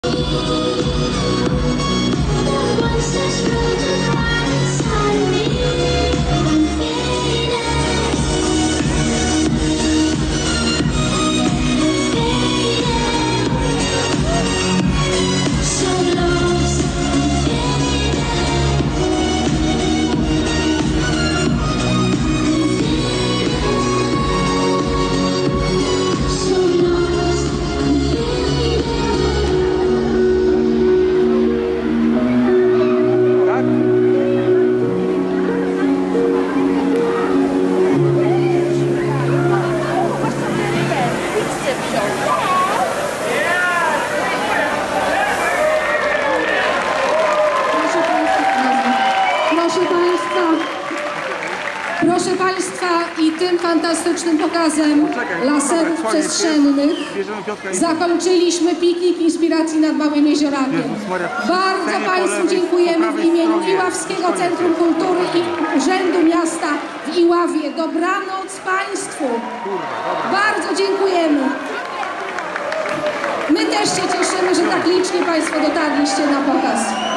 Proszę Państwa, i tym fantastycznym pokazem laserów przestrzennych zakończyliśmy piknik inspiracji nad Małym Jeziorakiem. Bardzo Państwu dziękujemy w imieniu Iławskiego Centrum Kultury i Urzędu Miasta w Iławie. Dobranoc Państwu. Bardzo dziękujemy. My też się cieszymy, że tak licznie Państwo dotarliście na pokaz.